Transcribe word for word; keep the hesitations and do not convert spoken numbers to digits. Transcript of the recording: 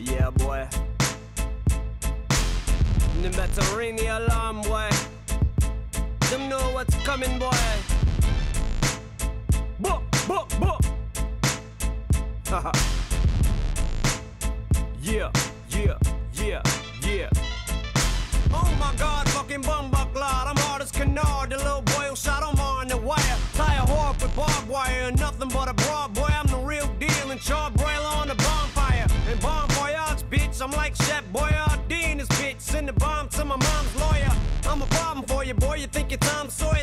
Yeah, boy. You better ring the alarm, boy. Them know what's coming, boy. Book, book, book. Haha. Yeah, yeah, yeah, yeah. Oh my God, fucking bumbucklot. I'm hard as canard, the little boy who shot him on the wire. Tie a whore up with barbed wire and nothing but a broad boy. I'm the real deal and charbroiler on the bonfire. And bon voyage, bitch, I'm like Chef Boyardee in this bitch. Send the bomb to my mom's lawyer. I'm a problem for you, boy, you think you're Tom Sawyer.